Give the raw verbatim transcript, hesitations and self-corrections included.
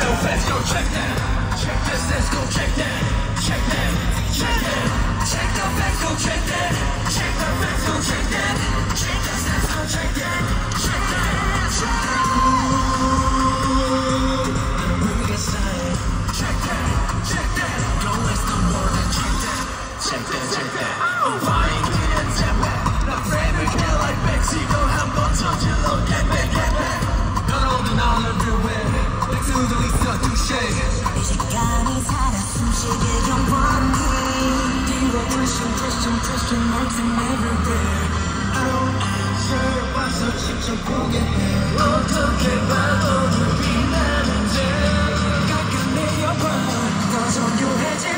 Let's go check that. Check this, let's go check that. Check that, check that. Check the facts, go check that. Check the facts, go check that. Check this, let's go check that. Check that, check that. Bring me a sign. Check that, check that. Don't waste the word and check that. Check that, check that. Oh, buying didn't tap back. The frame is here like Mexico. 한번 터질러 get back, get back. 여러분들 나오는 real way. 백수들이 있어 touche. 이 시간이 살아 숨쉬게 영원히. 뒤로 pushing, pushing, pushing, marching everywhere. I don't answer. 와서 직접 보게 해. 어떻게 봐도 눈빛 나는데 깜깜해져봐. 더 정교해져.